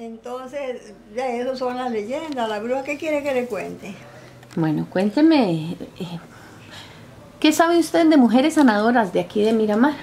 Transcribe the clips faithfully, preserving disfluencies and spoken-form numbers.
Entonces, ya eso son las leyendas. ¿La bruja qué quiere que le cuente? Bueno, cuénteme, eh, ¿qué sabe usted de mujeres sanadoras de aquí de Miramar?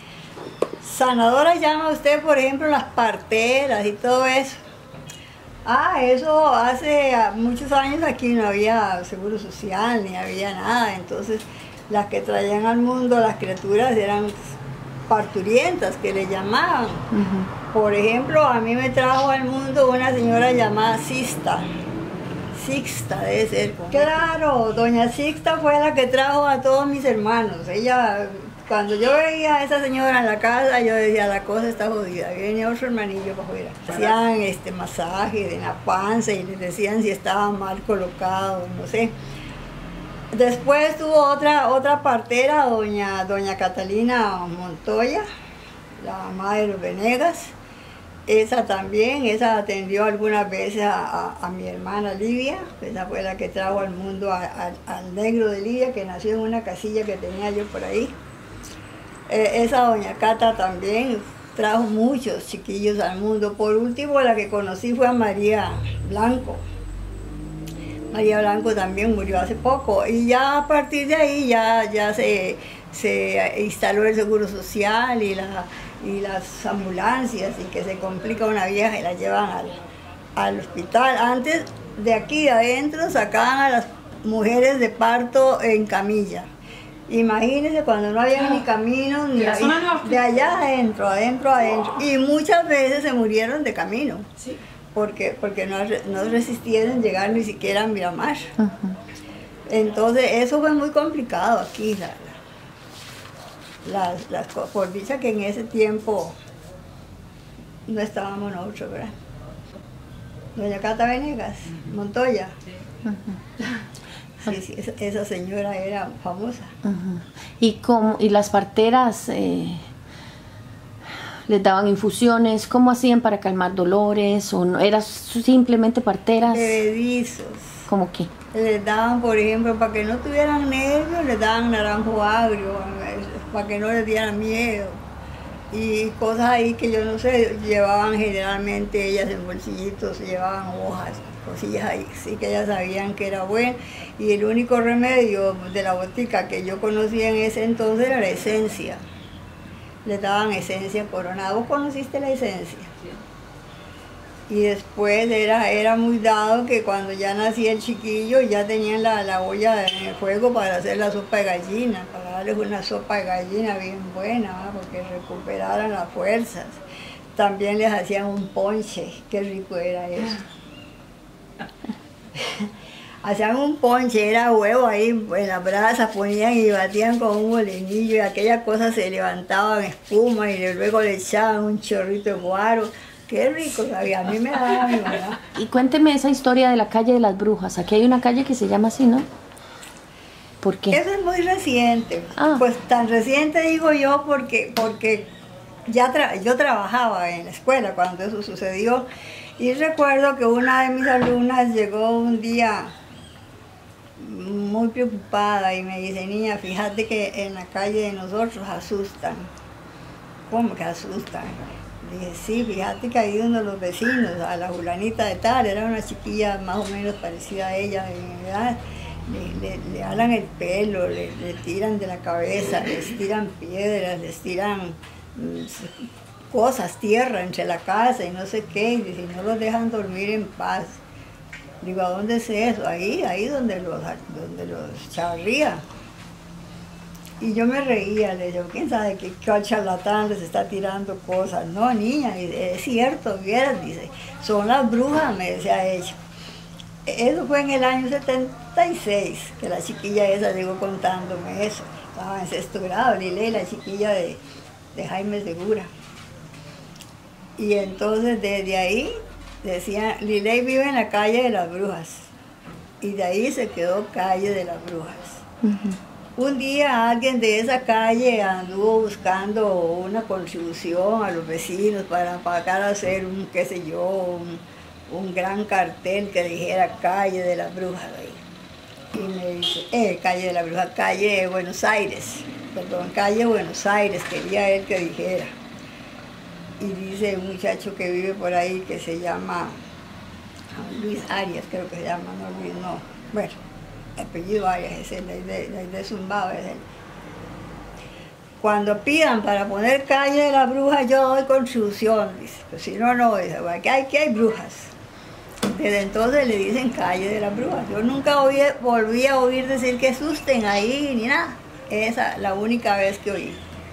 Sanadoras llama usted, por ejemplo, las parteras y todo eso. Ah, eso hace muchos años aquí no había seguro social, ni había nada. Entonces, las que traían al mundo las criaturas eran parturientas, que le llamaban. Uh-huh. Por ejemplo, a mí me trajo al mundo una señora llamada Sixta. Sixta debe ser. Claro, doña Sixta fue la que trajo a todos mis hermanos. Ella, cuando yo veía a esa señora en la casa, yo decía, la cosa está jodida. Venía otro hermanillo para afuera. Hacían este masaje en la panza y les decían si estaba mal colocado, no sé. Después tuvo otra, otra partera, doña, doña Catalina Montoya, la mamá de los Venegas. Esa también, esa atendió algunas veces a, a, a mi hermana Livia. Esa fue la que trajo al mundo a, a, al negro de Livia, que nació en una casilla que tenía yo por ahí. Eh, esa doña Cata también trajo muchos chiquillos al mundo. Por último, la que conocí fue a María Blanco. María Blanco también murió hace poco. Y ya a partir de ahí ya, ya se, se instaló el Seguro Social y, la, y las ambulancias, y que se complica una vieja y la llevan al, al hospital. Antes, de aquí de adentro, sacaban a las mujeres de parto en camilla. Imagínense cuando no había ni camino, ni ahí, de allá adentro, adentro, adentro. Y muchas veces se murieron de camino. Sí. porque, porque no, no resistieron llegar ni siquiera a Miramar. Uh-huh. Entonces eso fue muy complicado aquí, la, la, las, las, por dicha que en ese tiempo no estábamos nosotros, ¿verdad? Doña Cata Venegas, uh-huh. Montoya. Uh-huh. Sí, sí, esa, esa señora era famosa. Uh-huh. ¿Y, cómo, y las parteras eh, les daban infusiones? ¿Cómo hacían para calmar dolores? ¿O no, eran simplemente parteras? Bebedizos. ¿Cómo qué? Les daban, por ejemplo, para que no tuvieran nervios, les daban naranjo agrio, para que no les dieran miedo. Y cosas ahí que yo no sé, llevaban generalmente ellas en bolsillitos, llevaban hojas, cosillas ahí, sí que ellas sabían que era bueno. Y el único remedio de la botica que yo conocía en ese entonces era la esencia. Les daban esencia coronada. ¿Vos conociste la esencia? Sí. Y después era, era muy dado que cuando ya nacía el chiquillo ya tenían la, la olla en el fuego para hacer la sopa de gallina, para darles una sopa de gallina bien buena, ¿verdad? Porque recuperaran las fuerzas. También les hacían un ponche, qué rico era eso. Hacían un ponche, era huevo ahí en las brasas, ponían y batían con un molinillo y aquella cosa se levantaba en espuma y luego le echaban un chorrito de guaro. Qué rico sabía, a mí me daba mi mamá. Y cuénteme esa historia de la calle de las brujas. Aquí hay una calle que se llama así, ¿no? ¿Por qué? Eso es muy reciente. Ah. Pues tan reciente digo yo porque, porque ya tra yo trabajaba en la escuela cuando eso sucedió. Y recuerdo que una de mis alumnas llegó un día muy preocupada y me dice, niña, fíjate que en la calle de nosotros asustan. ¿Cómo que asustan? Dije, sí, fíjate que ahí uno de los vecinos, a la fulanita de tal, era una chiquilla más o menos parecida a ella en edad, le, le, le alan el pelo, le, le tiran de la cabeza, les tiran piedras, les tiran mmm, cosas, tierra entre la casa y no sé qué, y dice, no los dejan dormir en paz. Digo, ¿a dónde es eso? Ahí, ahí donde los, donde los charría. Y yo me reía, le digo, ¿quién sabe qué, qué charlatán les está tirando cosas? No, niña, es cierto, vieras, dice, son las brujas, me decía ella. Eso fue en el año setenta y seis, que la chiquilla esa llegó contándome eso. Estaba en sexto grado, Liley, la chiquilla de, de Jaime Segura. Y entonces desde ahí, decían, Liley vive en la calle de las brujas. Y de ahí se quedó calle de las brujas. Uh-huh. Un día alguien de esa calle anduvo buscando una contribución a los vecinos para pagar a hacer un, qué sé yo, un, un gran cartel que dijera calle de las brujas. Y me dice, eh, calle de la bruja, calle de Buenos Aires, perdón, calle de Buenos Aires, quería él que dijera. y dice un muchacho que vive por ahí que se llama Luis Arias, creo que se llama, no Luis, no, bueno, el apellido Arias es el de, de, de, de Zumbado, es él. Cuando pidan para poner calle de la bruja, yo doy contribución, dice, pues si no, no, dice, aquí hay, aquí hay brujas. Desde entonces le dicen calle de la bruja. Yo nunca oí, volví a oír decir que asusten ahí, ni nada. Esa es la única vez que oí.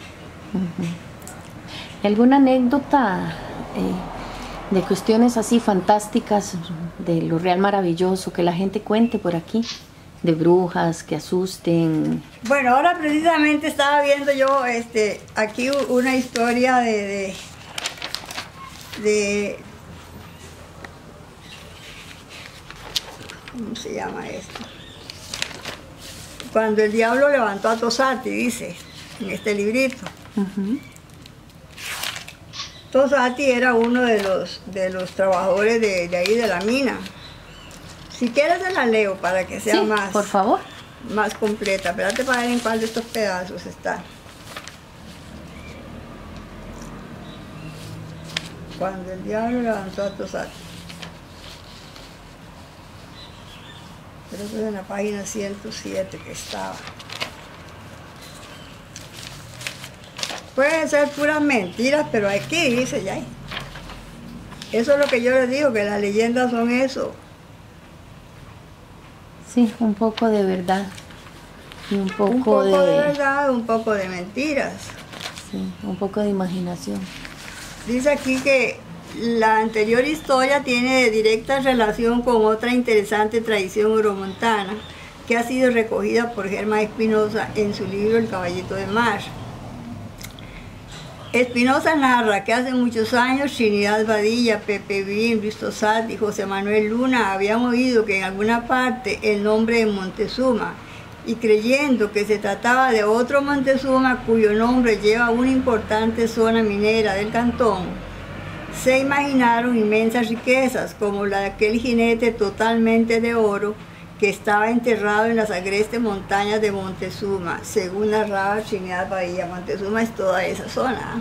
Uh-huh. ¿Alguna anécdota eh, de cuestiones así fantásticas, de lo real maravilloso, que la gente cuente por aquí? De brujas, que asusten. Bueno, ahora precisamente estaba viendo yo este, aquí una historia de, de, de... ¿Cómo se llama esto? Cuando el diablo levantó a Tosati, dice, en este librito. Uh-huh. Tosati era uno de los, de los trabajadores de, de ahí de la mina. Si quieres te la leo para que sea sí, más, por favor. más completa. Espérate para ver en cuál de estos pedazos está. Cuando el diablo levantó a Tosati. Creo que es en la página ciento siete que estaba. Pueden ser puras mentiras, pero aquí dice ya. Eso es lo que yo les digo, que las leyendas son eso. Sí, un poco de verdad y un poco, un poco de... de verdad, un poco de mentiras. Sí, un poco de imaginación. Dice aquí que la anterior historia tiene directa relación con otra interesante tradición euromontana que ha sido recogida por Germán Espinosa en su libro El Caballito de Mar. Espinosa narra que hace muchos años Trinidad Badilla, Pepe Bim, Luis Tosati y José Manuel Luna habían oído que en alguna parte el nombre de Montezuma, y creyendo que se trataba de otro Montezuma cuyo nombre lleva una importante zona minera del cantón, se imaginaron inmensas riquezas como la de aquel jinete totalmente de oro que estaba enterrado en las agrestes montañas de Montezuma, según narraba Trinidad Badilla. Montezuma es toda esa zona.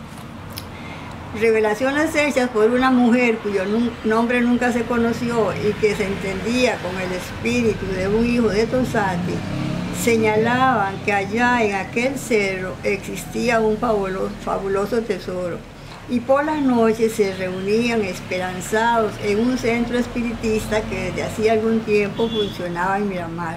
Revelaciones hechas por una mujer cuyo nombre nunca se conoció y que se entendía con el espíritu de un hijo de Tosati, señalaban que allá en aquel cerro existía un fabuloso, fabuloso tesoro, y por las noches se reunían esperanzados en un centro espiritista que desde hacía algún tiempo funcionaba en Miramar.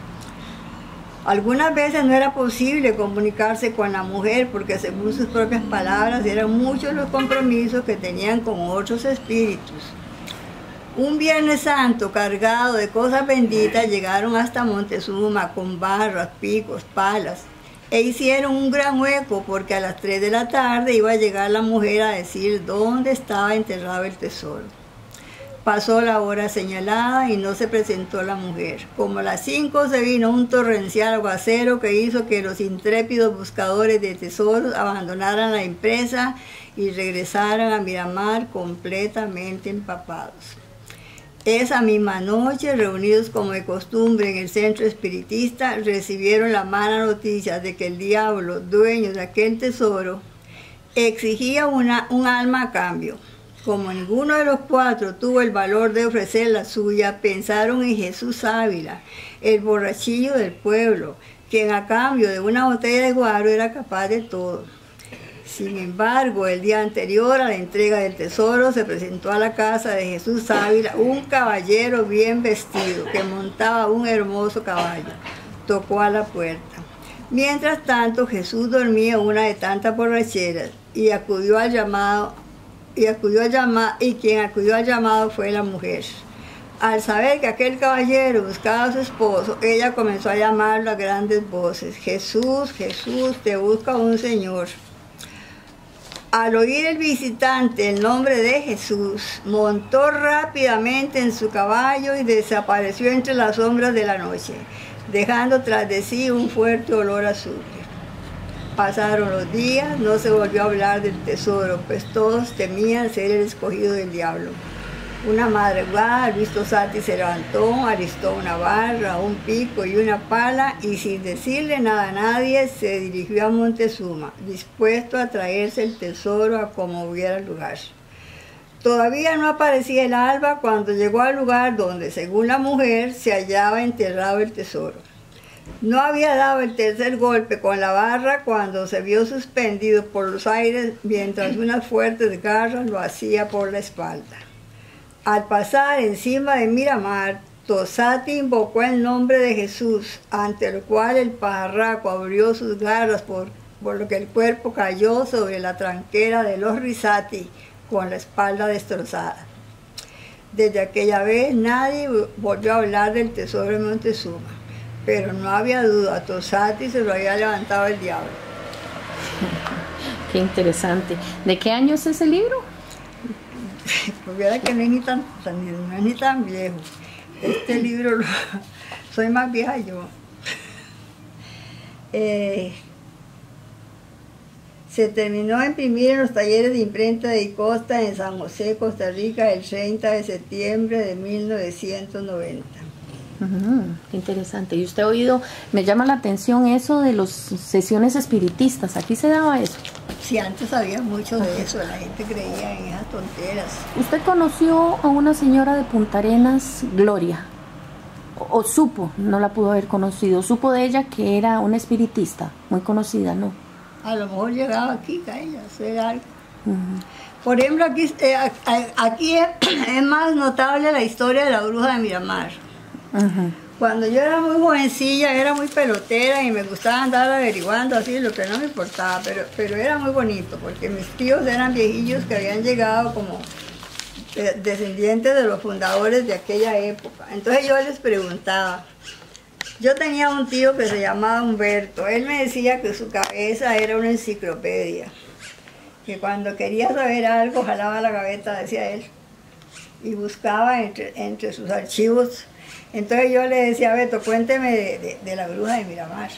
Algunas veces no era posible comunicarse con la mujer porque, según sus propias palabras, eran muchos los compromisos que tenían con otros espíritus. Un Viernes Santo cargado de cosas benditas llegaron hasta Montezuma con barras, picos, palas, e hicieron un gran hueco porque a las tres de la tarde iba a llegar la mujer a decir dónde estaba enterrado el tesoro. Pasó la hora señalada y no se presentó la mujer. Como a las cinco se vino un torrencial aguacero que hizo que los intrépidos buscadores de tesoros abandonaran la empresa y regresaran a Miramar completamente empapados. Esa misma noche, reunidos como de costumbre en el centro espiritista, recibieron la mala noticia de que el diablo, dueño de aquel tesoro, exigía una, un alma a cambio. Como ninguno de los cuatro tuvo el valor de ofrecer la suya, pensaron en Jesús Ávila, el borrachillo del pueblo, quien a cambio de una botella de guaro era capaz de todo. Sin embargo, el día anterior a la entrega del tesoro se presentó a la casa de Jesús Ávila un caballero bien vestido que montaba un hermoso caballo. Tocó a la puerta. Mientras tanto, Jesús dormía una de tantas borracheras y acudió al llamado, y, acudió al llamado, y quien acudió al llamado fue la mujer. Al saber que aquel caballero buscaba a su esposo, ella comenzó a llamarlo a grandes voces. Jesús, Jesús, te busca un señor. Al oír el visitante el nombre de Jesús, montó rápidamente en su caballo y desapareció entre las sombras de la noche, dejando tras de sí un fuerte olor a azufre. Pasaron los días, no se volvió a hablar del tesoro, pues todos temían ser el escogido del diablo. Una madrugada, Luis Tosati se levantó, alistó una barra, un pico y una pala y sin decirle nada a nadie se dirigió a Montezuma, dispuesto a traerse el tesoro a como hubiera lugar. Todavía no aparecía el alba cuando llegó al lugar donde, según la mujer, se hallaba enterrado el tesoro. No había dado el tercer golpe con la barra cuando se vio suspendido por los aires mientras unas fuertes garras lo hacía por la espalda. Al pasar encima de Miramar, Tosati invocó el nombre de Jesús, ante lo cual el pajarraco abrió sus garras por, por lo que el cuerpo cayó sobre la tranquera de los Risati con la espalda destrozada. Desde aquella vez nadie volvió a hablar del tesoro de Montezuma, pero no había duda, a Tosati se lo había levantado el diablo. Qué interesante. ¿De qué año es ese libro? Pues verá que no es ni tan, tan, no es ni tan viejo. Este libro, lo, soy más vieja yo. Eh, se terminó de imprimir en los talleres de imprenta de Icosta en San José, Costa Rica, el treinta de septiembre de mil novecientos noventa. Uh-huh, qué interesante. Y usted ha oído, me llama la atención eso de las sesiones espiritistas. ¿Aquí se daba eso? Sí, antes había mucho de eso, la gente creía en esas tonteras. ¿Usted conoció a una señora de Punta Arenas, Gloria? O, o supo, no la pudo haber conocido, supo de ella que era una espiritista, muy conocida, ¿no? A lo mejor llegaba aquí a ella a hacer algo. Uh-huh. Por ejemplo, aquí, eh, aquí es, es más notable la historia de la bruja de Miramar. Uh-huh. Cuando yo era muy jovencilla, era muy pelotera y me gustaba andar averiguando así, lo que no me importaba, pero, pero era muy bonito, porque mis tíos eran viejillos que habían llegado como de, descendientes de los fundadores de aquella época. Entonces yo les preguntaba, yo tenía un tío que se llamaba Humberto, él me decía que su cabeza era una enciclopedia, que cuando quería saber algo jalaba la gaveta, decía él, y buscaba entre, entre sus archivos. Entonces yo le decía, Beto, cuénteme de, de, de la bruja de Miramar.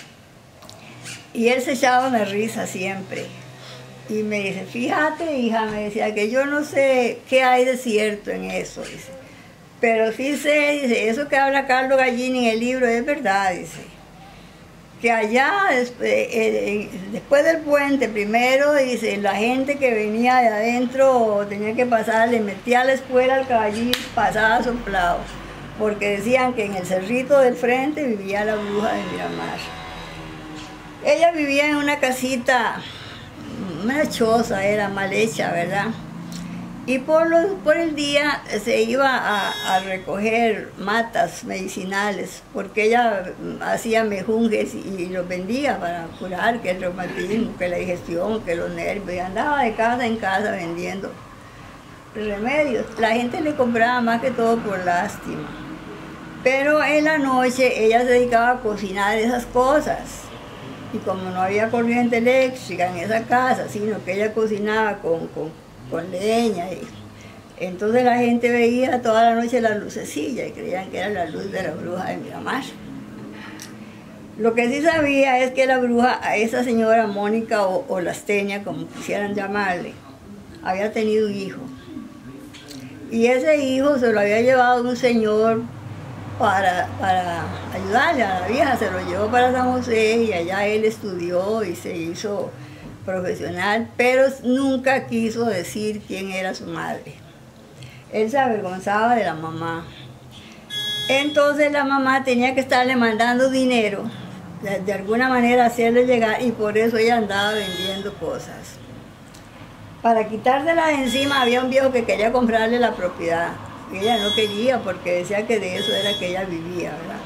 Y él se echaba una risa siempre. Y me dice, fíjate, hija, me decía, que yo no sé qué hay de cierto en eso, dice. Pero sí sé, dice, eso que habla Carlos Gallini en el libro es verdad, dice. Que allá, después, eh, después del puente, primero, dice, la gente que venía de adentro tenía que pasar, le metía la espuela al caballín, pasaba soplado. Porque decían que en el cerrito del frente vivía la bruja de Miramar. Ella vivía en una casita, una choza, era mal hecha, ¿verdad? Y por, los, por el día se iba a, a recoger matas medicinales, porque ella hacía mejunjes y, y los vendía para curar, que el reumatismo, que la digestión, que los nervios, y andaba de casa en casa vendiendo remedios. La gente le compraba más que todo por lástima. Pero en la noche ella se dedicaba a cocinar esas cosas. Y como no había corriente eléctrica en esa casa, sino que ella cocinaba con, con, con leña. Y, entonces la gente veía toda la noche la lucecilla y creían que era la luz de la bruja de Miramar. Lo que sí sabía es que la bruja, a esa señora Mónica o, o Lasteña, como quisieran llamarle, había tenido un hijo. Y ese hijo se lo había llevado un señor Para, para ayudarle a la vieja, se lo llevó para San José y allá él estudió y se hizo profesional, pero nunca quiso decir quién era su madre. Él se avergonzaba de la mamá. Entonces la mamá tenía que estarle mandando dinero, de, de alguna manera hacerle llegar, y por eso ella andaba vendiendo cosas. Para quitárselas de encima había un viejo que quería comprarle la propiedad. Y ella no quería porque decía que de eso era que ella vivía, ¿verdad?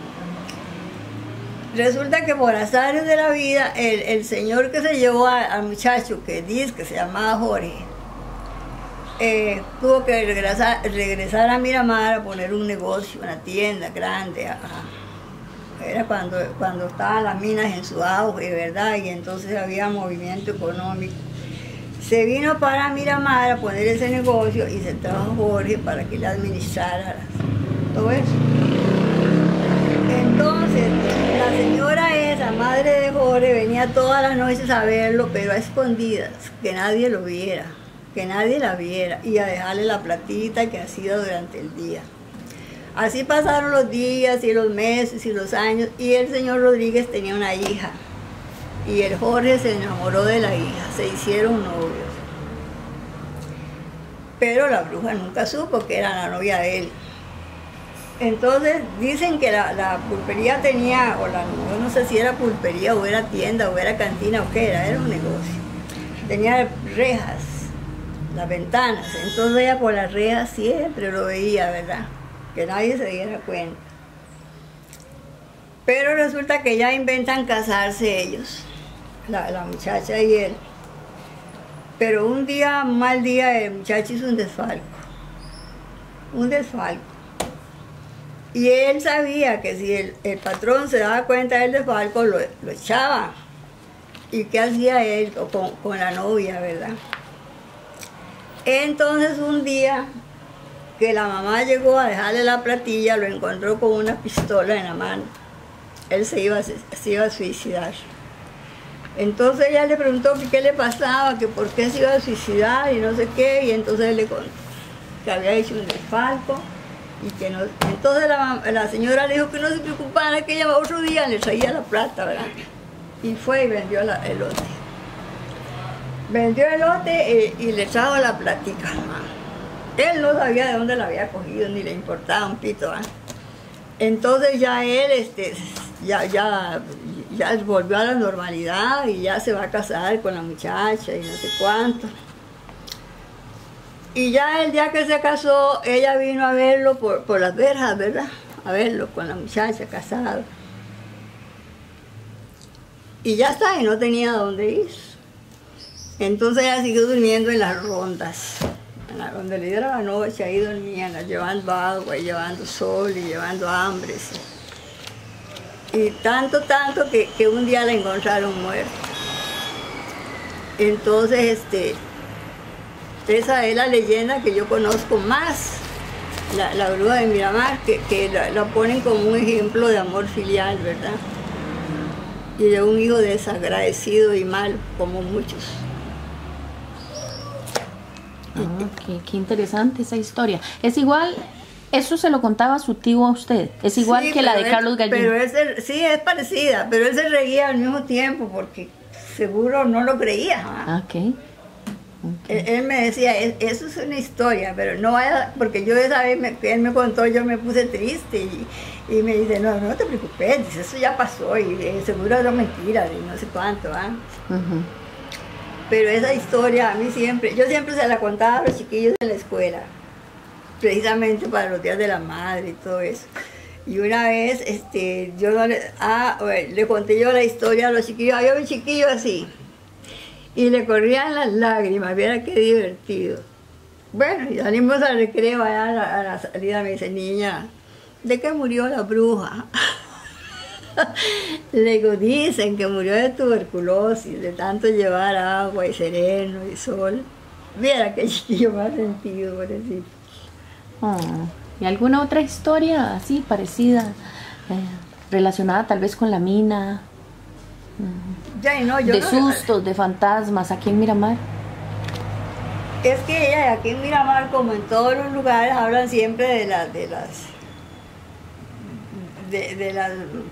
Resulta que por azares de la vida, el, el señor que se llevó a, al muchacho, que dice que se llamaba Jorge, eh, tuvo que regresar, regresar a Miramar a poner un negocio, una tienda grande. A, a, era cuando, cuando estaban las minas en su auge, ¿verdad? Y entonces había movimiento económico. Se vino para Miramar a poner ese negocio y se trajo Jorge para que le administrara todo eso. Entonces, la señora esa, madre de Jorge, venía todas las noches a verlo, pero a escondidas, que nadie lo viera, que nadie la viera y a dejarle la platita que hacía durante el día. Así pasaron los días y los meses y los años y el señor Rodríguez tenía una hija y el Jorge se enamoró de la hija, se hicieron novios. Pero la bruja nunca supo que era la novia de él. Entonces dicen que la, la pulpería tenía, o la, yo no sé si era pulpería o era tienda o era cantina o qué era, era un negocio. Tenía rejas, las ventanas, entonces ella por las rejas siempre lo veía, ¿verdad? Que nadie se diera cuenta. Pero resulta que ya inventan casarse ellos, la, la muchacha y él. Pero un día, un mal día, el muchacho hizo un desfalco, un desfalco. Y él sabía que si el, el patrón se daba cuenta del desfalco, lo, lo echaba. ¿Y qué hacía él con, con la novia, verdad? Entonces un día que la mamá llegó a dejarle la platilla, lo encontró con una pistola en la mano. Él se iba, se iba a suicidar. Entonces ella le preguntó que qué le pasaba, que por qué se iba a suicidar y no sé qué, y entonces él le contó que había hecho un desfalco. Y que no, entonces la, la señora le dijo que no se preocupara, que ella otro día le traía la plata, ¿verdad? Y fue y vendió la, el lote. Vendió el lote y, y le trajo la platica. Él no sabía de dónde la había cogido, ni le importaba un pito, ¿verdad? Entonces ya él este, ya, ya, ya volvió a la normalidad y ya se va a casar con la muchacha y no sé cuánto. Y ya el día que se casó, ella vino a verlo por, por las verjas, ¿verdad? A verlo con la muchacha casada. Y ya está, y no tenía dónde ir. Entonces ella siguió durmiendo en las rondas. En la ronda le dieron la noche, ahí dormían, llevando agua, y llevando sol, y llevando hambres. Y tanto, tanto que, que un día la encontraron muerta. Entonces, este... esa es la leyenda que yo conozco más, la, la bruja de Miramar, que, que la, la ponen como un ejemplo de amor filial, ¿verdad? Y de un hijo desagradecido y malo, como muchos. Ah, qué, qué interesante esa historia. Es igual, eso se lo contaba su tío a usted, es igual sí, que la de él, Carlos Gallín. Pero él se, sí, es parecida, pero él se reía al mismo tiempo porque seguro no lo creía. ¿Ah? Ah, ok. Okay. Él, él me decía, eso es una historia, pero no vaya, porque yo esa vez me, él me contó, yo me puse triste y, y me dice, no, no te preocupes, dice, eso ya pasó y eh, seguro es mentira, y no sé cuánto, ¿ah? Uh-huh. Pero esa historia a mí siempre, yo siempre se la contaba a los chiquillos de la escuela, precisamente para los días de la madre y todo eso. Y una vez, este, yo no le, ah, le conté yo la historia a los chiquillos, había un chiquillo así, y le corrían las lágrimas, viera qué divertido. Bueno, y salimos al recreo, allá a la, a la salida me dice, niña, ¿de qué murió la bruja? Le digo, dicen que murió de tuberculosis, de tanto llevar agua y sereno y sol. Viera qué chiquillo más sentido, pobrecito. Oh, ¿y alguna otra historia así parecida, eh, relacionada tal vez con la mina? Ya, no, yo de no, sustos, de fantasmas, aquí en Miramar. Es que ella, aquí en Miramar, como en todos los lugares, hablan siempre de las, de las, de, de las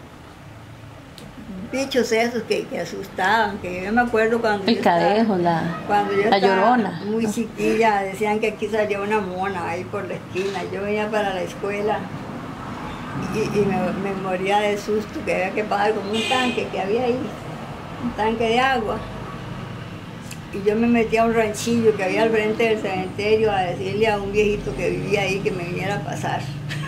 bichos esos que, que asustaban, que yo me acuerdo cuando el yo cadejo, estaba, la, cuando yo la estaba llorona. Muy chiquilla, decían que aquí salía una mona ahí por la esquina. Yo venía para la escuela y, y me, me moría de susto, que había que pasar como un tanque que había ahí, un tanque de agua. Y yo me metí a un ranchillo que había al frente del cementerio a decirle a un viejito que vivía ahí que me viniera a pasar.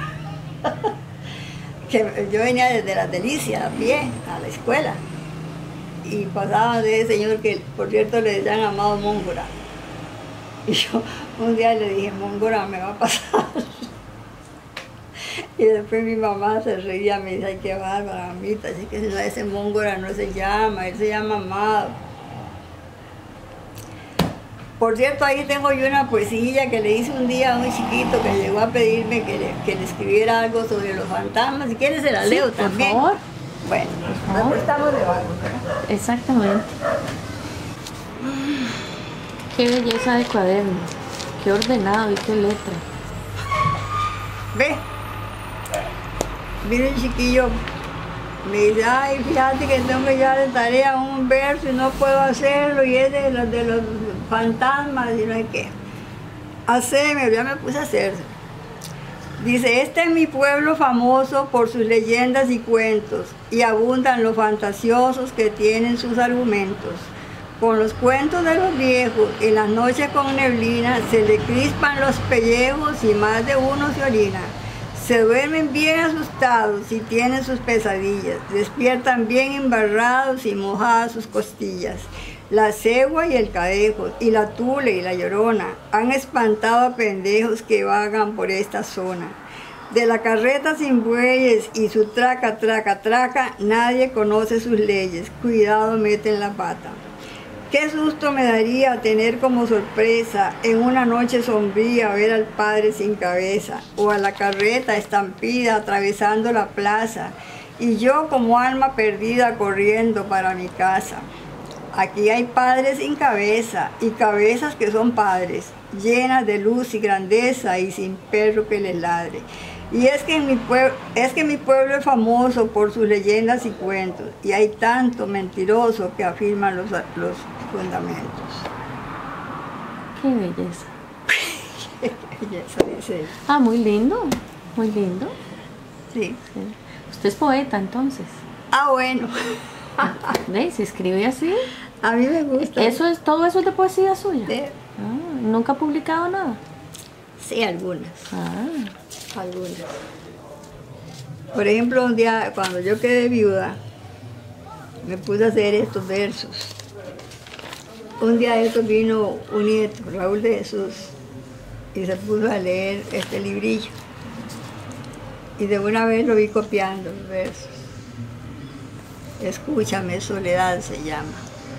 Que yo venía desde Las Delicias a pie a la escuela y pasaba de ese señor que por cierto le decían Amado Móngora. Y yo un día le dije, Móngora me va a pasar. Y después mi mamá se reía, me dice, ay, qué bárbara, mamita, así que si no, ese Móngora no se llama, él se llama Amado. Por cierto, ahí tengo yo una poesía que le hice un día a un chiquito que llegó a pedirme que le, que le escribiera algo sobre los fantasmas. Si quieres se la sí, leo por también. Favor. Bueno, por favor. Estamos de vago, ¿verdad? Exactamente. Qué belleza de cuaderno, qué ordenado y qué letra. Ve, mire el chiquillo, me dice, ay, fíjate que tengo que llevar de tarea un verso y no puedo hacerlo, y es de los, de los fantasmas y no hay qué. Haceme, ya me puse a hacerlo. Dice, este es mi pueblo famoso por sus leyendas y cuentos, y abundan los fantasiosos que tienen sus argumentos. Con los cuentos de los viejos, en las noches con neblina, se le crispan los pellejos y más de uno se orina. Se duermen bien asustados y tienen sus pesadillas, despiertan bien embarrados y mojadas sus costillas. La cegua y el cadejo, y la tule y la llorona, han espantado a pendejos que vagan por esta zona. De la carreta sin bueyes y su traca, traca, traca, nadie conoce sus leyes, cuidado meten la pata. Qué susto me daría tener como sorpresa en una noche sombría ver al padre sin cabeza, o a la carreta estampida atravesando la plaza, y yo como alma perdida corriendo para mi casa. Aquí hay padres sin cabeza, y cabezas que son padres, llenas de luz y grandeza y sin perro que les ladre. Y es que, en mi pueblo, es que mi pueblo es famoso por sus leyendas y cuentos, y hay tanto mentiroso que afirman los, los fundamentos. Qué belleza. Qué belleza, dice él. Ah, muy lindo, muy lindo. Sí. Sí. Usted es poeta, entonces. Ah, bueno. ¿Ve? ¿Se escribe así? A mí me gusta. ¿Eso es, todo eso es de poesía suya? Sí, Ah, ¿nunca ha publicado nada? sí, algunas. Ah, Algunas. Por ejemplo, un día cuando yo quedé viuda, me puse a hacer estos versos. Un día de estos vino un nieto, Raúl de Jesús, y se puso a leer este librillo. Y de una vez lo vi copiando los versos. Escúchame, soledad se llama.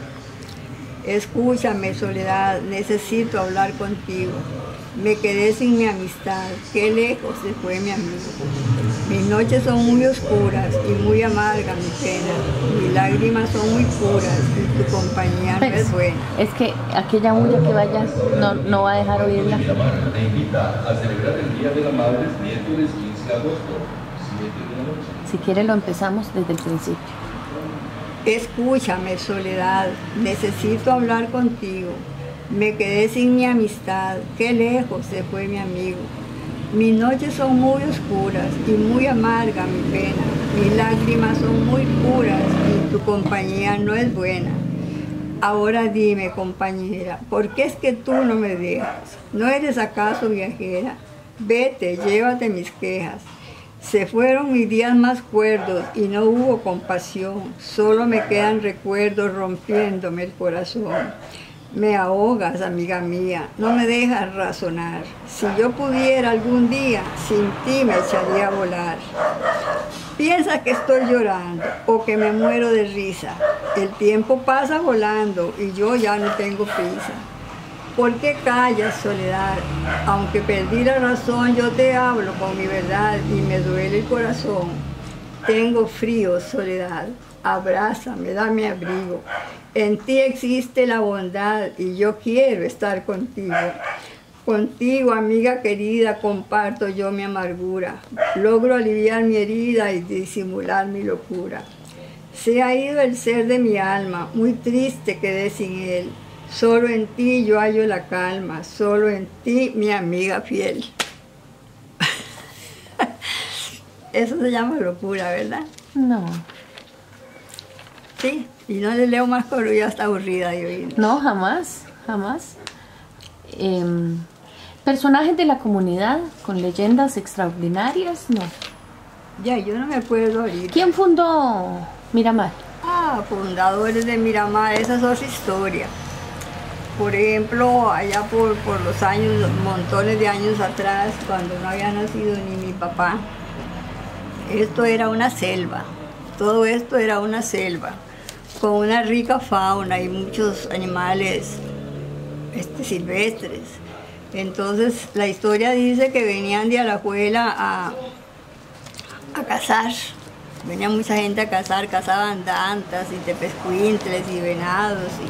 Escúchame, soledad, necesito hablar contigo. Me quedé sin mi amistad, qué lejos se fue mi amigo. Mis noches son muy oscuras y muy amarga mi pena. Mis lágrimas son muy puras y tu compañía no es buena. es que aquella bulla que vaya no, no va a dejar oírla. Te invita a celebrar el Día de la Madre miércoles quince de agosto, siete de la noche. Si quiere lo empezamos desde el principio. Escúchame, soledad, necesito hablar contigo. Me quedé sin mi amistad, qué lejos se fue mi amigo. Mis noches son muy oscuras y muy amarga mi pena. Mis lágrimas son muy puras y tu compañía no es buena. Ahora dime, compañera, ¿por qué es que tú no me dejas? ¿No eres acaso viajera? Vete, llévate mis quejas. Se fueron mis días más cuerdos y no hubo compasión. Solo me quedan recuerdos rompiéndome el corazón. Me ahogas, amiga mía, no me dejas razonar. Si yo pudiera algún día, sin ti me echaría a volar. Piensa que estoy llorando o que me muero de risa. El tiempo pasa volando y yo ya no tengo prisa. ¿Por qué callas, soledad? Aunque perdí la razón, yo te hablo con mi verdad y me duele el corazón. Tengo frío, soledad. Abrázame, dame abrigo. En ti existe la bondad y yo quiero estar contigo. Contigo, amiga querida, comparto yo mi amargura. Logro aliviar mi herida y disimular mi locura. Se ha ido el ser de mi alma, muy triste quedé sin él. Solo en ti yo hallo la calma, solo en ti mi amiga fiel. Eso se llama locura, ¿verdad? No. Sí, y no le leo más porque ya está aburrida de oír. No, jamás, jamás. Eh, personajes de la comunidad con leyendas extraordinarias, no. Ya, yo no me acuerdo ahorita. ¿Quién fundó Miramar? Ah, fundadores de Miramar, esa es otra historia. Por ejemplo, allá por, por los años, montones de años atrás, cuando no había nacido ni mi papá, esto era una selva. Todo esto era una selva, con una rica fauna y muchos animales este, silvestres. Entonces, la historia dice que venían de Alajuela a, a cazar. Venía mucha gente a cazar, cazaban dantas y tepezcuintles y venados.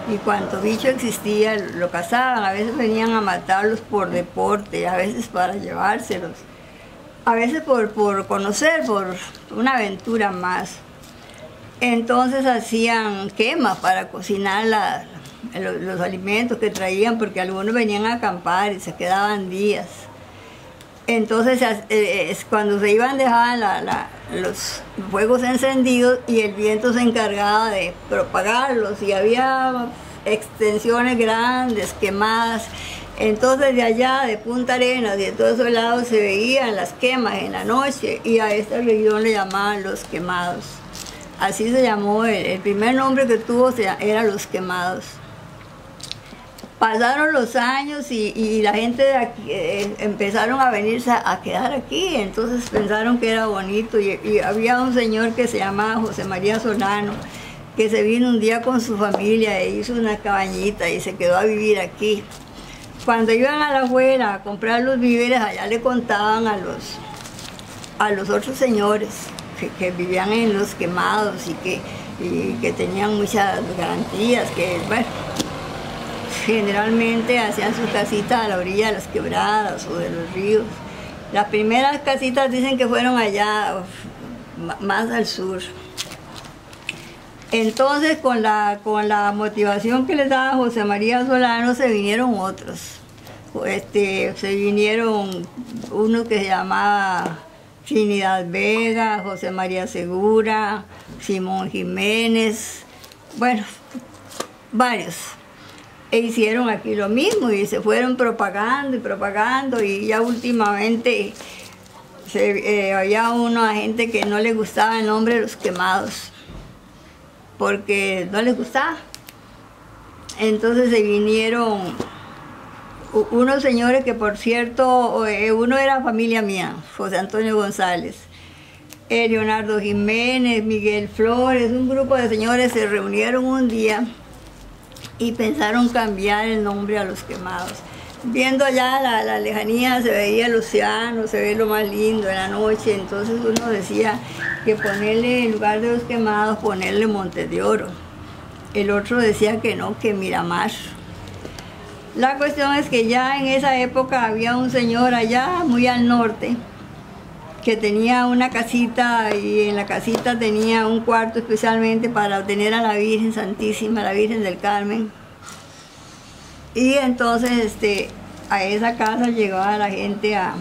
y cuanto bicho existía lo cazaban. A veces venían a matarlos por deporte, a veces para llevárselos, a veces por, por conocer, por una aventura más. Entonces hacían quemas para cocinar la, los, los alimentos que traían, porque algunos venían a acampar y se quedaban días. Entonces eh, cuando se iban dejaban la, la, los fuegos encendidos y el viento se encargaba de propagarlos, y había extensiones grandes, quemadas. Entonces de allá, de Punta Arenas y de todos esos lados se veían las quemas en la noche, y a esta región le llamaban Los Quemados. Así se llamó, el, el primer nombre que tuvo era Los Quemados. Pasaron los años y, y la gente de aquí, eh, empezaron a venirse a, a quedar aquí, entonces pensaron que era bonito, y, y había un señor que se llamaba José María Solano, que se vino un día con su familia e hizo una cabañita y se quedó a vivir aquí. Cuando iban a la afuera a comprar los víveres, allá le contaban a los, a los otros señores que, que vivían en Los Quemados y que, y que tenían muchas garantías, que bueno, generalmente hacían sus casitas a la orilla de las quebradas o de los ríos. Las primeras casitas dicen que fueron allá, más al sur. Entonces, con la, con la motivación que les daba José María Solano, se vinieron otros. Este, se vinieron uno que se llamaba Trinidad Vega, José María Segura, Simón Jiménez, bueno, varios. E hicieron aquí lo mismo y se fueron propagando y propagando, y ya últimamente se, eh, había una gente que no le gustaba el nombre de Los Quemados, porque no les gustaba. Entonces se vinieron unos señores que, por cierto, eh, uno era familia mía, José Antonio González, eh, Leonardo Jiménez, Miguel Flores, un grupo de señores se reunieron un día y pensaron cambiar el nombre a Los Quemados. Viendo allá la, la lejanía se veía el océano, se ve lo más lindo en la noche, entonces uno decía que ponerle, en lugar de Los Quemados, ponerle Montes de Oro. El otro decía que no, que Miramar. La cuestión es que ya en esa época había un señor allá, muy al norte, que tenía una casita, y en la casita tenía un cuarto especialmente para tener a la Virgen Santísima, la Virgen del Carmen. Y entonces este, a esa casa llegaba la gente a,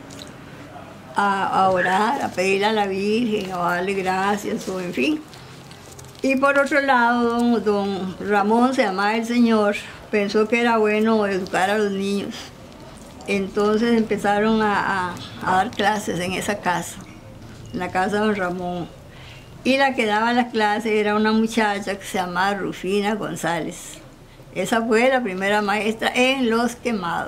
a, a orar, a pedirle a la Virgen, a darle gracias, o en fin. Y por otro lado, don, don Ramón, se llamaba el señor, pensó que era bueno educar a los niños. Entonces empezaron a, a, a dar clases en esa casa, en la casa de don Ramón. Y la que daba las clases era una muchacha que se llamaba Rufina González. Esa fue la primera maestra en Los Quemados.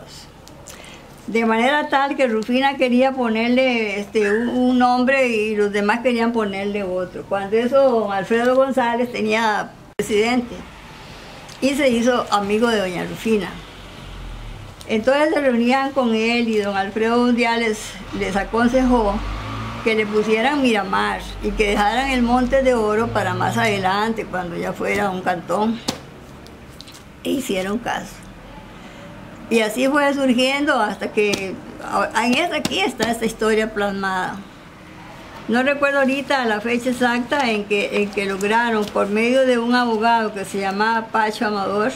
De manera tal que Rufina quería ponerle este, un, un nombre y los demás querían ponerle otro. Cuando eso, don Alfredo González tenía presidente y se hizo amigo de doña Rufina. Entonces se reunían con él y don Alfredo un día les, les aconsejó que le pusieran Miramar y que dejaran el Monte de Oro para más adelante, cuando ya fuera un cantón. E hicieron caso. Y así fue surgiendo hasta que en aquí está esta historia plasmada. No recuerdo ahorita la fecha exacta en que, en que lograron, por medio de un abogado que se llamaba Pacho Amador,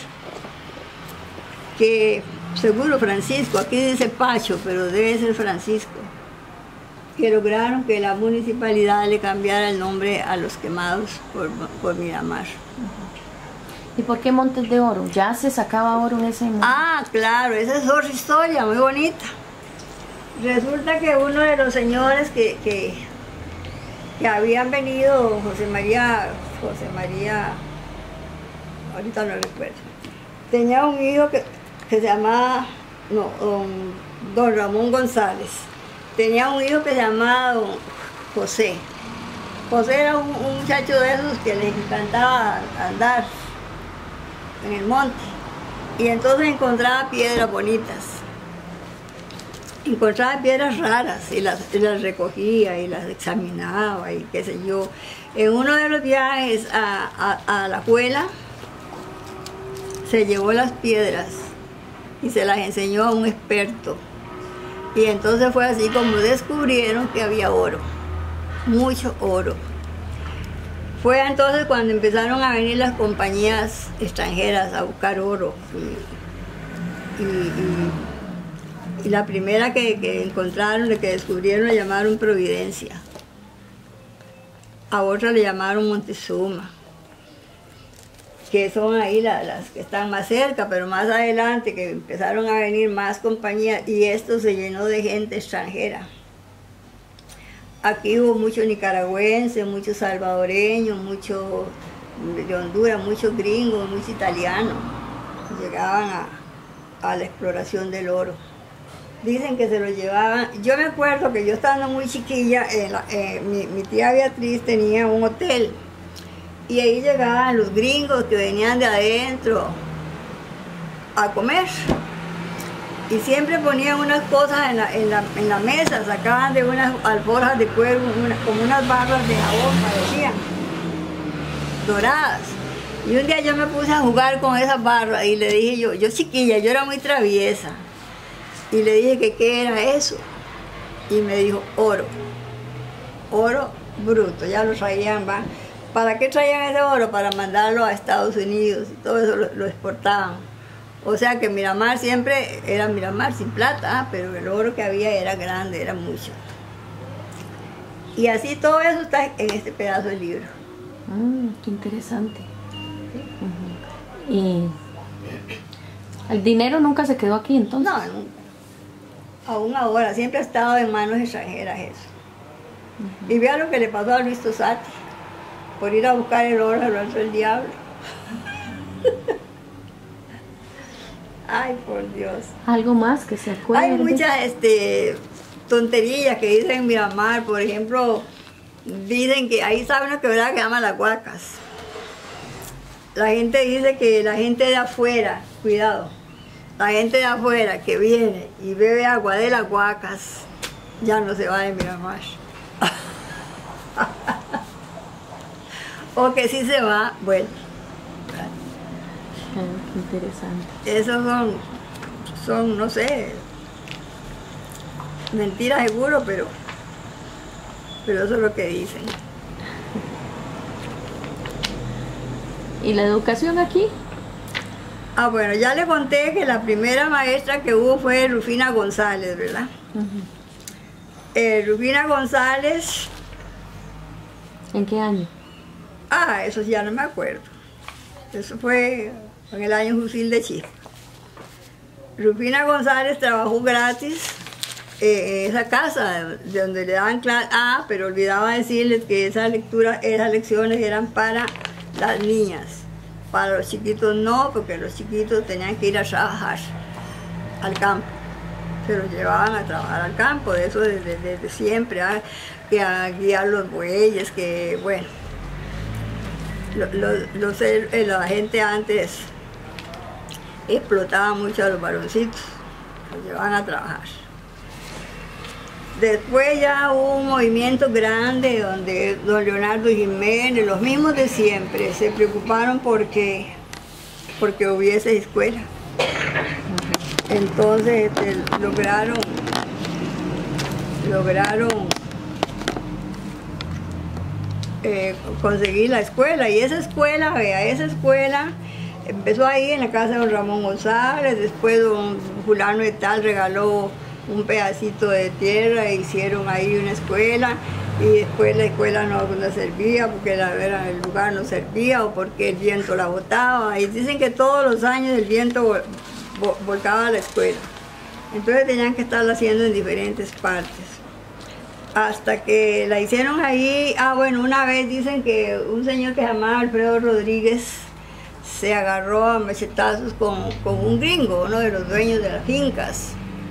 que seguro Francisco, aquí dice Pacho, pero debe ser Francisco, que lograron que la municipalidad le cambiara el nombre a Los Quemados por, por Miramar. ¿Y por qué Montes de Oro? ¿Ya se sacaba oro en ese momento? Ah, claro, esa es otra historia muy bonita. Resulta que uno de los señores que, que, que habían venido, José María, José María, ahorita no recuerdo, tenía un hijo que, que se llamaba, no, don, don Ramón González. Tenía un hijo que se llamaba don José. José era un, un muchacho de esos que les encantaba andar en el monte, y entonces encontraba piedras bonitas, encontraba piedras raras y las, y las recogía y las examinaba y qué sé yo. En uno de los viajes a, a, a la Juela se llevó las piedras y se las enseñó a un experto. Y entonces fue así como descubrieron que había oro, mucho oro. Fue entonces cuando empezaron a venir las compañías extranjeras a buscar oro. Y, y, y, y la primera que, que encontraron, que descubrieron, la llamaron Providencia. A otra le llamaron Montezuma, que son ahí las, las que están más cerca, pero más adelante que empezaron a venir más compañías y esto se llenó de gente extranjera. Aquí hubo muchos nicaragüenses, muchos salvadoreños, muchos de Honduras, muchos gringos, muchos italianos. Llegaban a, a la exploración del oro. Dicen que se lo llevaban. Yo me acuerdo que yo estando muy chiquilla, en la, eh, mi, mi tía Beatriz tenía un hotel. Y ahí llegaban los gringos que venían de adentro a comer. Y siempre ponían unas cosas en la, en la, en la mesa, sacaban de unas alforjas de cuero, una, como unas barras de jabón, parecían, doradas. Y un día yo me puse a jugar con esas barras y le dije yo, yo chiquilla, yo era muy traviesa. Y le dije que qué era eso. Y me dijo, oro. Oro bruto, ya lo traían, ¿va? ¿Para qué traían ese oro? Para mandarlo a Estados Unidos y todo eso lo, lo exportaban. O sea que Miramar siempre era Miramar sin plata, ¿eh? Pero el oro que había era grande, era mucho. Y así todo eso está en este pedazo del libro. Mm, qué interesante. ¿Sí? Uh-huh. Y el dinero nunca se quedó aquí entonces. No, nunca. Aún ahora, siempre ha estado en manos extranjeras eso. Uh-huh. Y vea lo que le pasó a Luis Tosati. Por ir a buscar el oro, lo hizo el diablo. Ay, por Dios. ¿Algo más que se acuerde? Hay muchas este, tonterías que dicen en Miramar. Por ejemplo, dicen que ahí sabe una quebrada que se llama Las Huacas. La gente dice que la gente de afuera, cuidado, la gente de afuera que viene y bebe agua de Las Huacas, ya no se va de Miramar. O que sí se va, bueno. Ah, qué interesante. Esos son, son, no sé, mentiras seguro, pero, pero eso es lo que dicen. ¿Y la educación aquí? Ah, bueno, ya le conté que la primera maestra que hubo fue Rufina González, ¿verdad? Uh-huh. eh, Rufina González... ¿En qué año? Ah, eso ya no me acuerdo. Eso fue en el año Fusil de Chispa. Rufina González trabajó gratis eh, en esa casa de donde le daban clase. Ah, pero olvidaba decirles que esas lecturas, esas lecciones eran para las niñas. Para los chiquitos no, porque los chiquitos tenían que ir a trabajar al campo. Se los llevaban a trabajar al campo, de eso desde, desde siempre, ¿eh? Que a guiar los bueyes, que bueno. Lo, lo, lo, la gente antes explotaba mucho a los varoncitos, los llevaban a trabajar. Después ya hubo un movimiento grande donde don Leonardo Jiménez, los mismos de siempre, se preocuparon porque, porque hubiese escuela. Entonces este, lograron, lograron Eh, conseguí la escuela, y esa escuela, vea, esa escuela empezó ahí en la casa de don Ramón González. Después don fulano de tal regaló un pedacito de tierra e hicieron ahí una escuela, y después la escuela no, no servía porque la, el lugar no servía o porque el viento la botaba, y dicen que todos los años el viento vol, vol, volcaba la escuela, entonces tenían que estarla haciendo en diferentes partes. Hasta que la hicieron ahí. Ah, bueno, una vez dicen que un señor que se llamaba Alfredo Rodríguez se agarró a machetazos con, con un gringo, uno de los dueños de las fincas.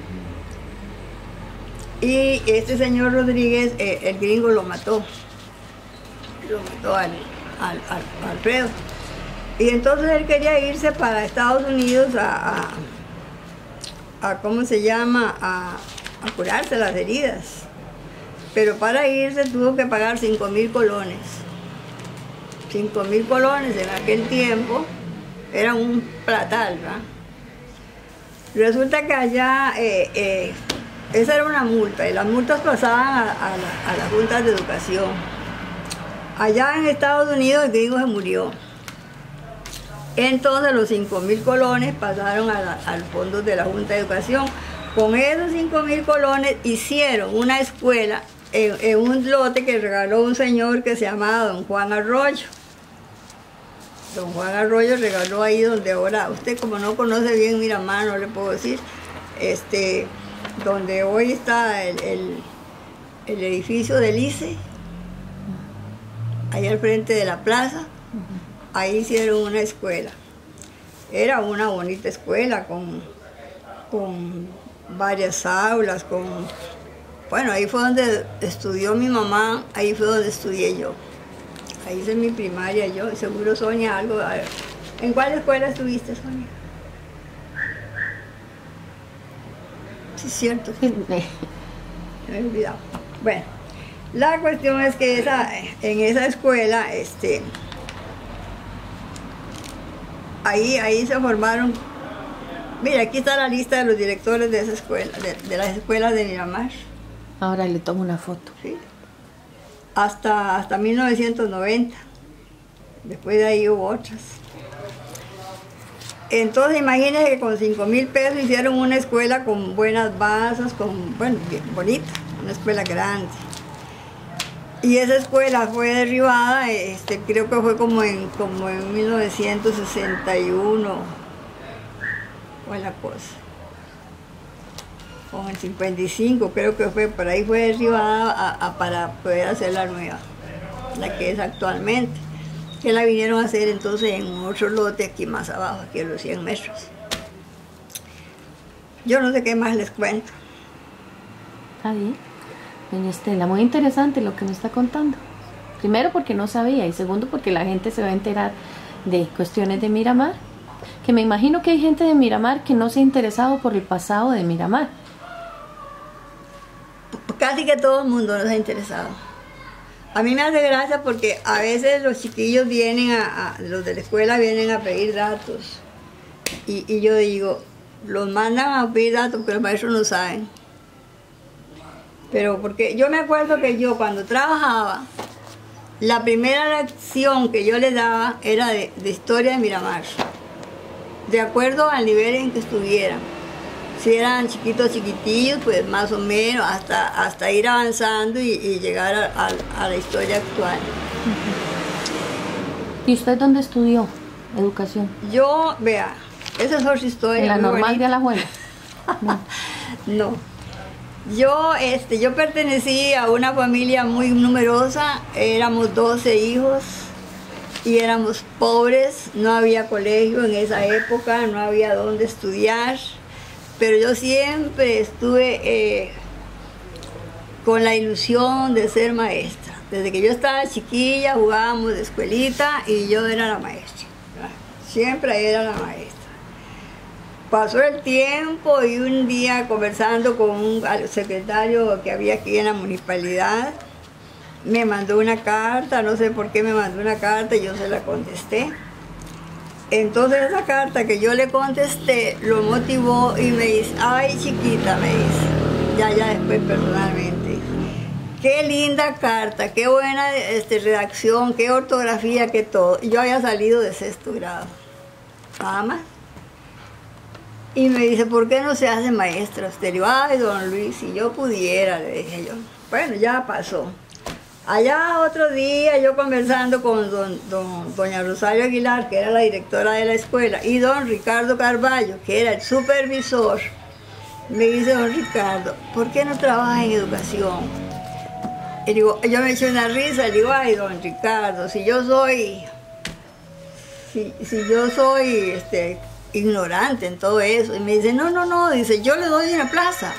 Y este señor Rodríguez, eh, el gringo lo mató. Lo mató al, al, al, al Alfredo. Y entonces él quería irse para Estados Unidos a, a, a ¿cómo se llama? A, a curarse las heridas. Pero para irse tuvo que pagar cinco mil colones. cinco mil colones en aquel tiempo era un platal, ¿verdad? Resulta que allá, eh, eh, esa era una multa, y las multas pasaban a, a, la, a las juntas de educación. Allá en Estados Unidos el gringo se murió. Entonces los cinco mil colones pasaron a la, al fondo de la Junta de Educación. Con esos cinco mil colones hicieron una escuela en, en un lote que regaló un señor que se llamaba Don Juan Arroyo. Don Juan Arroyo regaló ahí donde ahora, usted como no conoce bien Miramar, no le puedo decir, este, donde hoy está el, el, el edificio del I C E, ahí al frente de la plaza, ahí hicieron una escuela. Era una bonita escuela con, con varias aulas, con... Bueno, ahí fue donde estudió mi mamá, ahí fue donde estudié yo. Ahí hice mi primaria yo, seguro Sonia algo. A ver, ¿en cuál escuela estuviste, Sonia? Sí, es cierto. Me he olvidado. Bueno, la cuestión es que esa, en esa escuela, este, ahí, ahí se formaron. Mira, aquí está la lista de los directores de esa escuela, de, de las escuelas de Miramar. Ahora le tomo una foto. Sí. Hasta, hasta mil novecientos noventa. Después de ahí hubo otras. Entonces imagínense que con cinco mil pesos hicieron una escuela con buenas bases, con, bueno, bien bonita, una escuela grande. Y esa escuela fue derribada, este, creo que fue como en, como en mil novecientos sesenta y uno, fue la cosa. O en cincuenta y cinco creo que fue, por ahí fue derribada a, a, para poder hacer la nueva, la que es actualmente. Que la vinieron a hacer entonces en otro lote aquí más abajo, aquí a los cien metros. Yo no sé qué más les cuento. Está bien. Doña Estela, muy interesante lo que me está contando. Primero porque no sabía y segundo porque la gente se va a enterar de cuestiones de Miramar. Que me imagino que hay gente de Miramar que no se ha interesado por el pasado de Miramar. Casi que todo el mundo nos ha interesado. A mí me hace gracia porque a veces los chiquillos vienen, a, a los de la escuela vienen a pedir datos. Y, y yo digo, los mandan a pedir datos porque los maestros no saben. Pero porque yo me acuerdo que yo cuando trabajaba, la primera lección que yo les daba era de, de historia de Miramar. De acuerdo al nivel en que estuvieran. Si eran chiquitos, chiquitillos, pues más o menos, hasta, hasta ir avanzando y, y llegar a, a, a la historia actual. ¿Y usted dónde estudió educación? Yo, vea, esa es otra historia. ¿En la normal bonita. de Alajuela? No. No. Yo, este, yo pertenecí a una familia muy numerosa, éramos doce hijos y éramos pobres, no había colegio en esa época, no había dónde estudiar. Pero yo siempre estuve eh, con la ilusión de ser maestra. Desde que yo estaba chiquilla jugábamos de escuelita y yo era la maestra. Siempre era la maestra. Pasó el tiempo y un día conversando con un secretario que había aquí en la municipalidad, me mandó una carta, no sé por qué me mandó una carta y yo se la contesté. Entonces esa carta que yo le contesté lo motivó y me dice, ay chiquita, me dice, ya, ya después personalmente, qué linda carta, qué buena este, redacción, qué ortografía, qué todo. Y yo había salido de sexto grado, nada más. Y me dice, ¿por qué no se hace maestra? Usted le digo, ay don Luis, si yo pudiera, le dije yo. Bueno, ya pasó. Allá otro día yo conversando con don, don, doña Rosario Aguilar, que era la directora de la escuela, y don Ricardo Carballo, que era el supervisor, me dice don Ricardo, ¿por qué no trabaja en educación? Y digo, yo me eché una risa, le digo, ay don Ricardo, si yo soy, si, si yo soy este, ignorante en todo eso, y me dice, no, no, no, dice, yo le doy una plaza.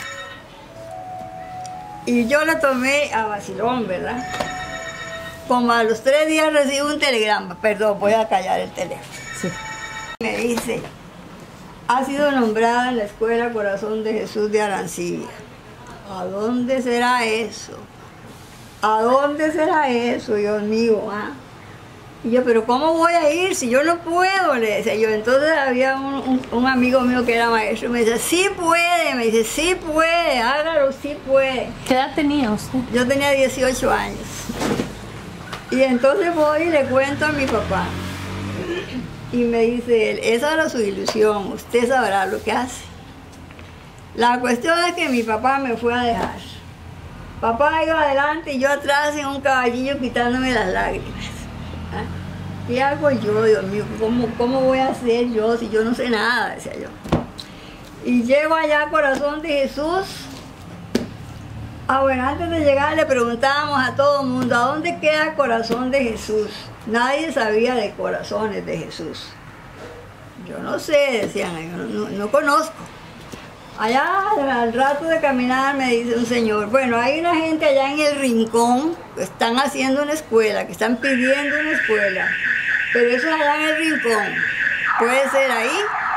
Y yo la tomé a vacilón, ¿verdad? Como a los tres días recibo un telegrama, perdón, voy a callar el teléfono. Sí. Me dice, ha sido nombrada en la Escuela Corazón de Jesús de Arancibia. ¿A dónde será eso? ¿A dónde será eso, Dios mío? ¿Ah? Y yo, pero ¿cómo voy a ir si yo no puedo? Le decía yo. Entonces había un, un, un amigo mío que era maestro y me decía, sí puede, me dice, sí puede, hágalo, sí puede. ¿Qué edad tenía usted? Yo tenía dieciocho años. Y entonces voy y le cuento a mi papá. Y me dice él, esa era su ilusión, usted sabrá lo que hace. La cuestión es que mi papá me fue a dejar. Papá iba adelante y yo atrás en un caballillo quitándome las lágrimas. ¿Ah? ¿Qué hago yo, Dios mío? ¿Cómo, ¿Cómo voy a hacer yo si yo no sé nada? Decía yo. Y llego allá a Corazón de Jesús. Ah, bueno, antes de llegar le preguntábamos a todo el mundo, ¿a dónde queda Corazón de Jesús? Nadie sabía de Corazones de Jesús. Yo no sé, decían, yo no, no, no conozco. Allá al rato de caminar me dice un señor, bueno, hay una gente allá en el rincón que están haciendo una escuela, que están pidiendo una escuela, pero eso es allá en el rincón, puede ser ahí.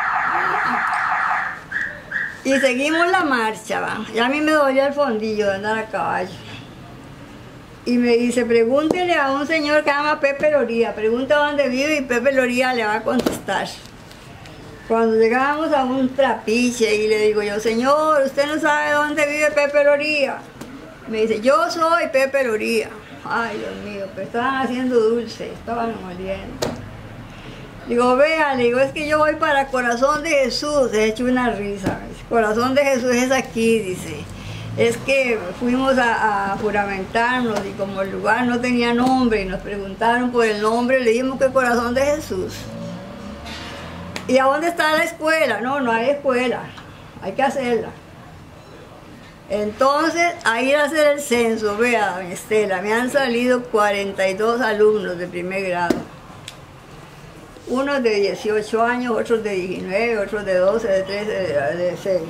Y seguimos la marcha, ¿va? Ya a mí me dolía el fondillo de andar a caballo. Y me dice, pregúntele a un señor que se llama Pepe Loría, pregunta dónde vive y Pepe Loría le va a contestar. Cuando llegábamos a un trapiche y le digo yo, señor, ¿usted no sabe dónde vive Pepe Loría? Me dice, yo soy Pepe Loría. Ay, Dios mío, pero estaban haciendo dulce, estaban moliendo. Digo, vea, le digo, es que yo voy para Corazón de Jesús. He hecho una risa. Corazón de Jesús es aquí, dice. Es que fuimos a, a juramentarnos y como el lugar no tenía nombre y nos preguntaron por el nombre, le dijimos que Corazón de Jesús. ¿Y a dónde está la escuela? No, no hay escuela, hay que hacerla. Entonces, a ir a hacer el censo, vea, doña Estela, me han salido cuarenta y dos alumnos de primer grado. Unos de dieciocho años, otros de diecinueve, otros de doce, de trece, de, de seis.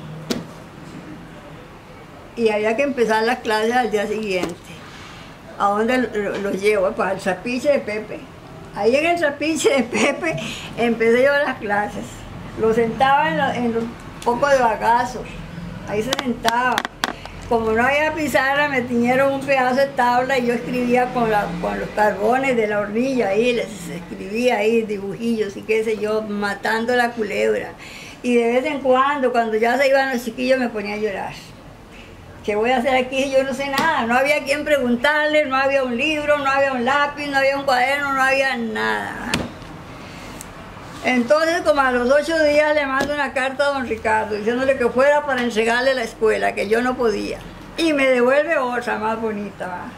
Y había que empezar las clases al día siguiente. ¿A dónde los llevo? Para el trapiche de Pepe. Ahí en el trapiche de Pepe empecé yo las clases. Lo sentaba en, la, en un poco de bagazos. Ahí se sentaba. Como no había pizarra, me tiñeron un pedazo de tabla y yo escribía con, la, con los carbones de la hornilla. Ahí les escribía ahí dibujillos y qué sé yo, matando la culebra. Y de vez en cuando, cuando ya se iban los chiquillos, me ponía a llorar. ¿Qué voy a hacer aquí? Yo no sé nada. No había quien preguntarle, no había un libro, no había un lápiz, no había un cuaderno, no había nada. Entonces, como a los ocho días le mando una carta a don Ricardo diciéndole que fuera para entregarle la escuela, que yo no podía. Y me devuelve otra más bonita, ¿va?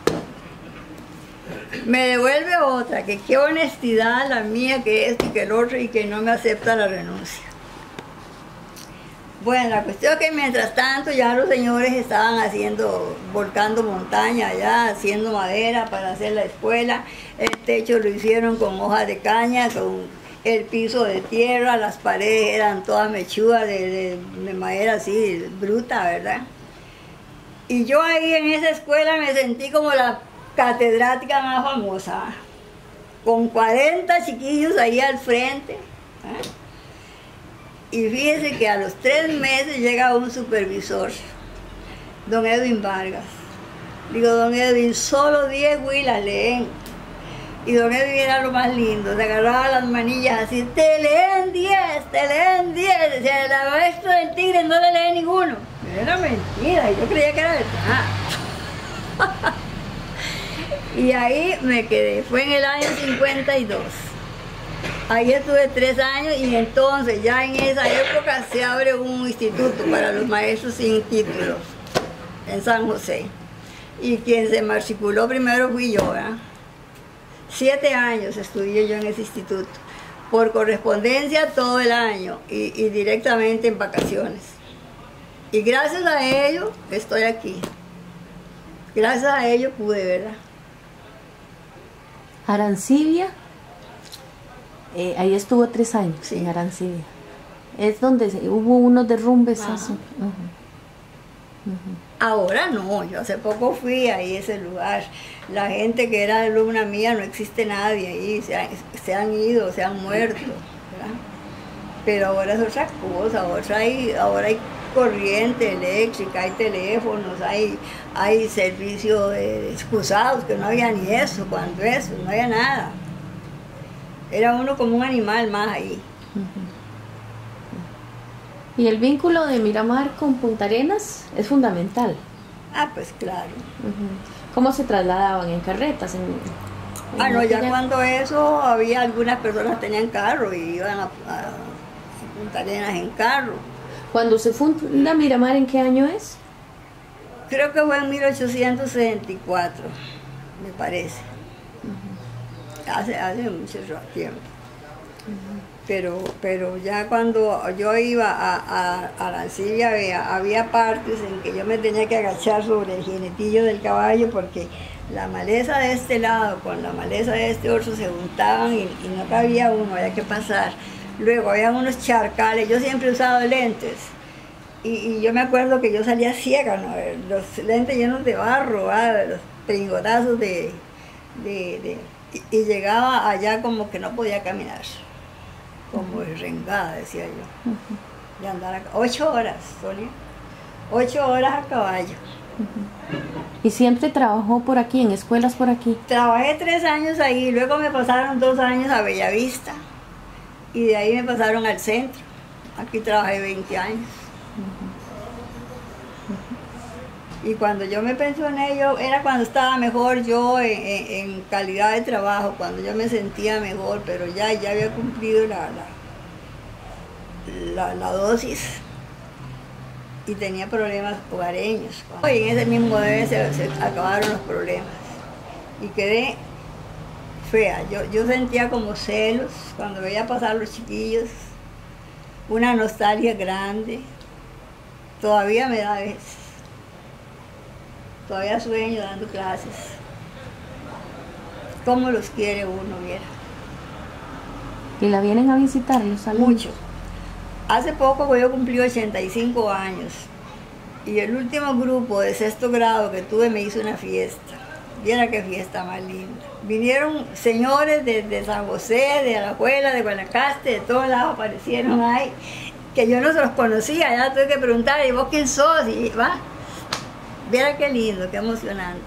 Me devuelve otra, que qué honestidad la mía que es y que el otro y que no me acepta la renuncia. Bueno, la cuestión es que mientras tanto ya los señores estaban haciendo, volcando montaña allá, haciendo madera para hacer la escuela. El techo lo hicieron con hojas de caña, con el piso de tierra, las paredes eran todas mechudas de, de, de madera así, bruta, ¿verdad? Y yo ahí en esa escuela me sentí como la catedrática más famosa, con cuarenta chiquillos ahí al frente, ¿eh? Y fíjese que a los tres meses llega un supervisor, don Edwin Vargas. Digo, don Edwin, solo diez huilas leen. Y don Edwin era lo más lindo, se agarraba las manillas así, te leen diez, te leen diez. Decía, la maestra del Tigre no le lee ninguno. Pero era mentira, yo creía que era verdad. Y ahí me quedé, fue en el año cincuenta y dos. Ahí estuve tres años y entonces ya en esa época se abre un instituto para los maestros sin títulos en San José. Y quien se matriculó primero fui yo, ¿verdad? Siete años estudié yo en ese instituto, por correspondencia todo el año y, y directamente en vacaciones. Y gracias a ello estoy aquí. Gracias a ello pude, ¿verdad? Arancibia. Eh, ahí estuvo tres años, sí. En Arancibia. Es donde se, hubo unos derrumbes. Así. Uh-huh. Uh-huh. Ahora no, yo hace poco fui ahí a ese lugar. La gente que era alumna mía, no existe nadie ahí, se han, se han ido, se han muerto, ¿verdad? Pero ahora es otra cosa, ahora hay, ahora hay corriente eléctrica, hay teléfonos, hay, hay servicio de excusados, que no había ni eso, cuando eso, no había nada. Era uno como un animal más ahí. Y el vínculo de Miramar con Punta Arenas es fundamental. Ah, pues claro. Uh-huh. ¿Cómo se trasladaban? ¿En carretas? En, en ah, no, ya aquella... cuando eso había algunas personas que tenían carro y iban a, a, a Punta Arenas en carro. Cuando se funda Miramar, ¿en qué año es? Creo que fue en mil ochocientos setenta y cuatro, me parece. Uh-huh. Hace, hace mucho tiempo. Uh-huh. Pero, pero ya cuando yo iba a, a, a Arancibia había, había partes en que yo me tenía que agachar sobre el jinetillo del caballo porque la maleza de este lado con la maleza de este otro se juntaban y, y no cabía uno, había que pasar. Luego había unos charcales, yo siempre he usado lentes y, y yo me acuerdo que yo salía ciega, ¿no? Los lentes llenos de barro, ¿verdad? Los pringotazos de... de, de y, y llegaba allá como que no podía caminar. Como rengada, decía yo, uh-huh. de andar a, ocho horas, Sonia, ocho horas a caballo. Uh-huh. ¿Y siempre trabajó por aquí, en escuelas por aquí? Trabajé tres años ahí, luego me pasaron dos años a Bellavista, y de ahí me pasaron al centro, aquí trabajé veinte años. Uh-huh. Uh-huh. Y cuando yo me pensioné, yo, era cuando estaba mejor yo en, en, en calidad de trabajo, cuando yo me sentía mejor, pero ya, ya había cumplido la, la, la, la dosis y tenía problemas hogareños. Y en ese mismo mes se, se acabaron los problemas y quedé fea. Yo, yo sentía como celos cuando veía pasar los chiquillos, una nostalgia grande, todavía me da a veces. Todavía sueño dando clases. ¿Cómo los quiere uno, viera? ¿Y la vienen a visitar los alumnos? Mucho. Hace poco yo cumplí ochenta y cinco años y el último grupo de sexto grado que tuve me hizo una fiesta. Viera qué fiesta más linda. Vinieron señores de, de San José, de Alajuela, de Guanacaste, de todos lados aparecieron ahí, que yo no se los conocía, ya tuve que preguntar, ¿y vos quién sos? Y va. Viera qué lindo, qué emocionante.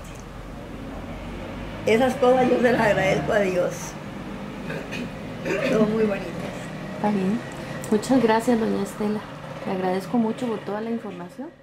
Esas cosas yo se las agradezco a Dios. Son muy bonitas. Está bien. Muchas gracias, doña Estela. Le agradezco mucho por toda la información.